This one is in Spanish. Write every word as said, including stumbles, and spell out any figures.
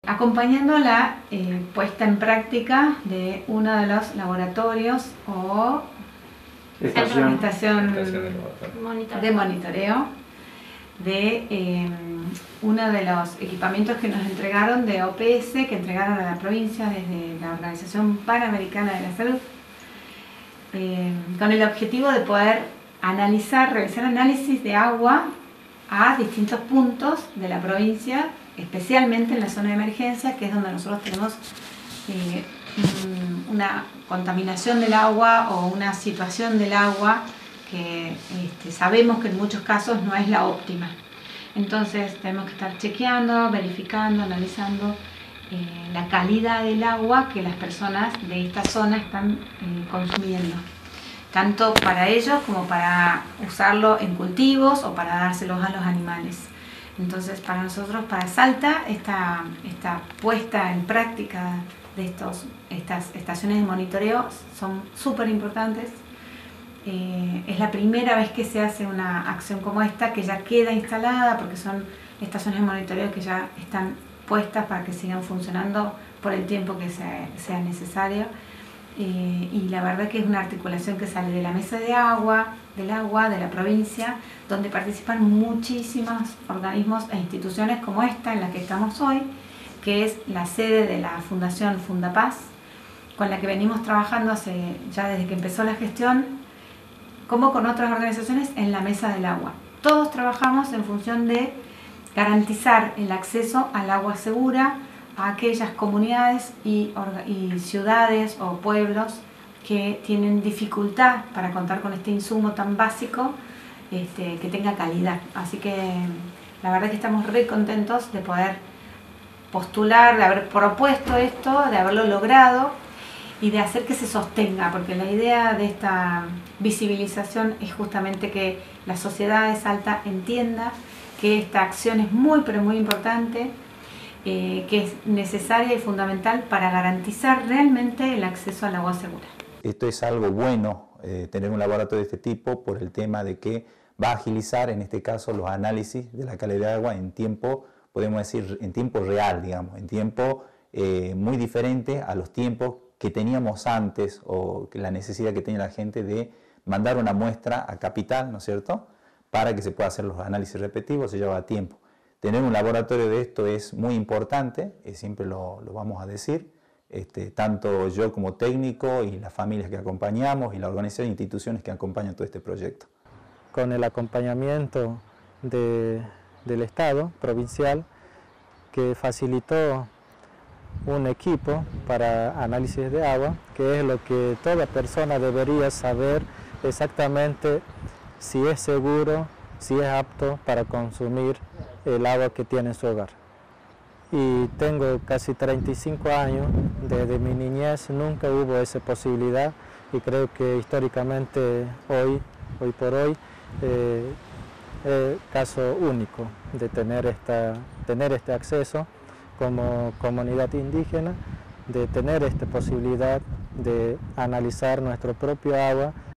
Acompañando la eh, puesta en práctica de uno de los laboratorios o estación, estación, estación de, monitoreo. de monitoreo de eh, uno de los equipamientos que nos entregaron de O P S, que entregaron a la provincia desde la Organización Panamericana de la Salud, eh, con el objetivo de poder analizar, realizar análisis de agua a distintos puntos de la provincia, especialmente en la zona de emergencia, que es donde nosotros tenemos eh, una contaminación del agua o una situación del agua que este, sabemos que en muchos casos no es la óptima. Entonces tenemos que estar chequeando, verificando, analizando eh, la calidad del agua que las personas de esta zona están eh, consumiendo, tanto para ellos como para usarlo en cultivos o para dárselos a los animales. Entonces, para nosotros, para Salta, esta, esta puesta en práctica de estos, estas estaciones de monitoreo son súper importantes. Eh, es la primera vez que se hace una acción como esta, que ya queda instalada, porque son estaciones de monitoreo que ya están puestas para que sigan funcionando por el tiempo que sea, sea necesario. Eh, y la verdad que es una articulación que sale de la mesa de agua, del agua, de la provincia, donde participan muchísimos organismos e instituciones como esta en la que estamos hoy, que es la sede de la Fundación Fundapaz, con la que venimos trabajando hace, ya desde que empezó la gestión, como con otras organizaciones en la mesa del agua. Todos trabajamos en función de garantizar el acceso al agua segura a aquellas comunidades y, y ciudades o pueblos que tienen dificultad para contar con este insumo tan básico, este, que tenga calidad. Así que la verdad que estamos re contentos de poder postular, de haber propuesto esto, de haberlo logrado y de hacer que se sostenga, porque la idea de esta visibilización es justamente que la sociedad de Salta entienda que esta acción es muy pero muy importante, Eh, que es necesaria y fundamental para garantizar realmente el acceso al agua segura. Esto es algo bueno, eh, tener un laboratorio de este tipo, por el tema de que va a agilizar, en este caso, los análisis de la calidad de agua en tiempo, podemos decir, en tiempo real, digamos, en tiempo eh, muy diferente a los tiempos que teníamos antes o que la necesidad que tenía la gente de mandar una muestra a Capital, ¿no es cierto?, para que se puedan hacer los análisis repetitivos, se lleva tiempo. Tener un laboratorio de esto es muy importante, eh, siempre lo, lo vamos a decir, este, tanto yo como técnico y las familias que acompañamos y la organización e instituciones que acompañan todo este proyecto. Con el acompañamiento de, del Estado provincial, que facilitó un equipo para análisis de agua, que es lo que toda persona debería saber exactamente si es seguro, si es apto para consumir el agua que tiene en su hogar. Y tengo casi treinta y cinco años, desde mi niñez nunca hubo esa posibilidad y creo que históricamente hoy, hoy por hoy, eh, es caso único de tener, esta, tener este acceso como comunidad indígena, de tener esta posibilidad de analizar nuestro propio agua